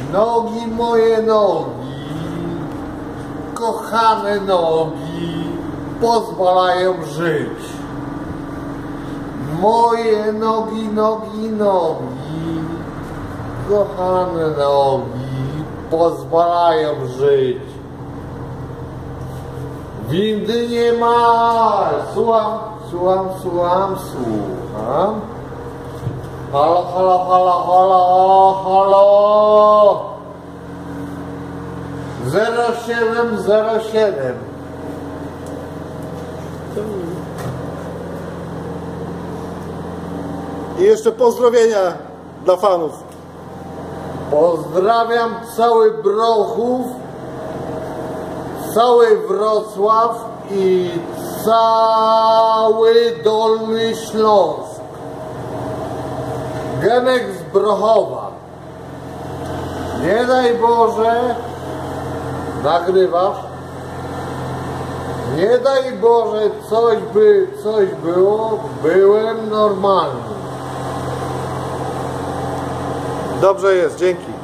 Nogi moje nogi, kochane nogi, pozwalają żyć. Moje nogi, nogi, nogi, kochane nogi, pozwalają żyć. Windy nie ma. Słucham. Halo, halo, halo, halo, halo. 0707. I jeszcze pozdrowienia dla fanów. Pozdrawiam cały Brochów, cały Wrocław i cały Dolny Śląsk. Genek z Brochowa. Nie daj Boże, nagrywasz? Nie daj Boże, coś było, byłem normalny. Dobrze jest, dzięki.